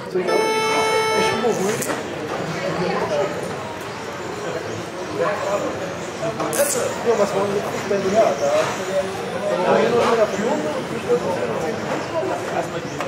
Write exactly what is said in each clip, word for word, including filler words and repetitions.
Ja, was wollen wir denn ja? Da haben wir nur dafür. Erstmal die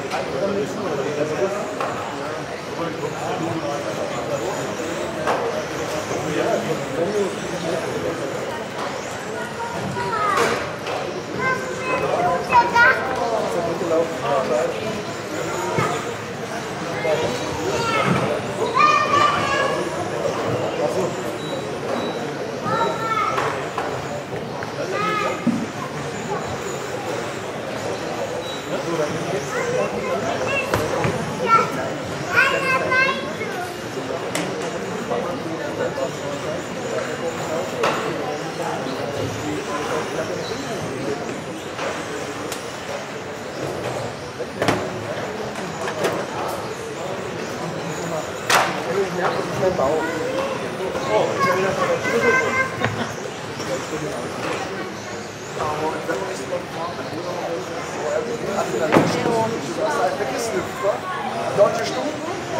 deutsche Stunden.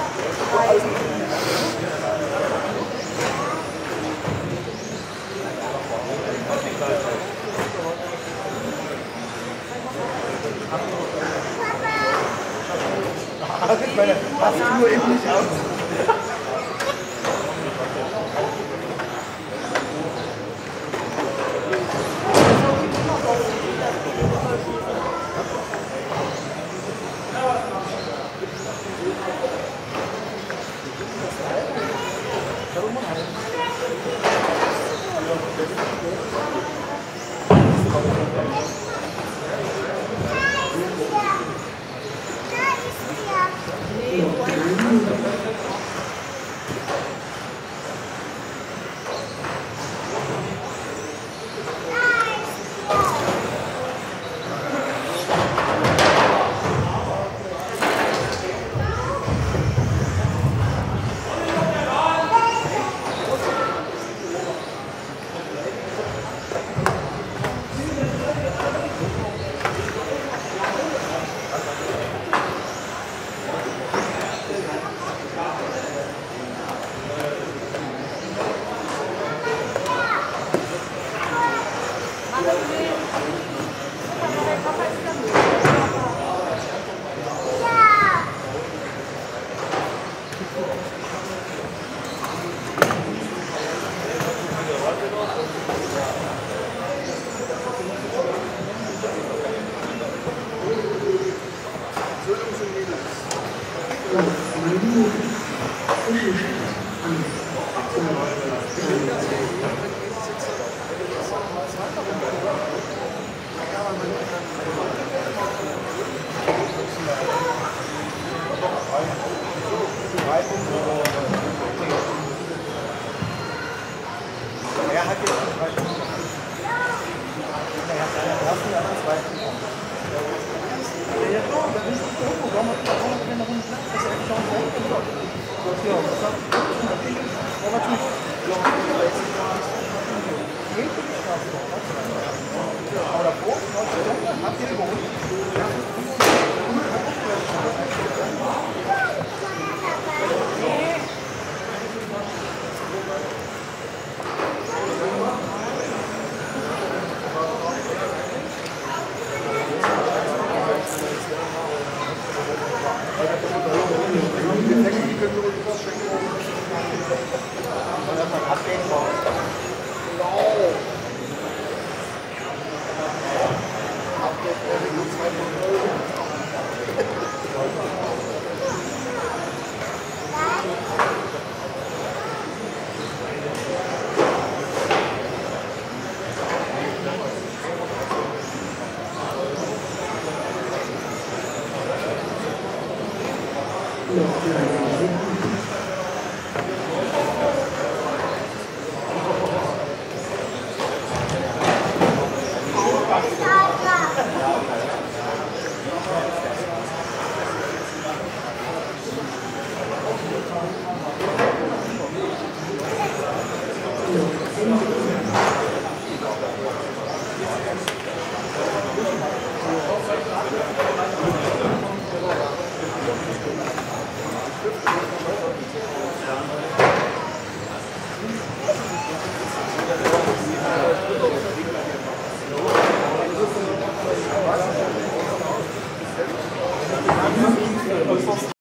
Hast du nur eben nicht aus. Er hat jetzt die zweite. Er hat seine ersten und anderen zweiten. Ja, klar, da ist es irgendwo. Warum hat er noch eine Runde Platz? Das ist eigentlich auch ein Block. Ja, das hat ja, natürlich. Geht die Straße noch? Aber davor, habt ihr überholt?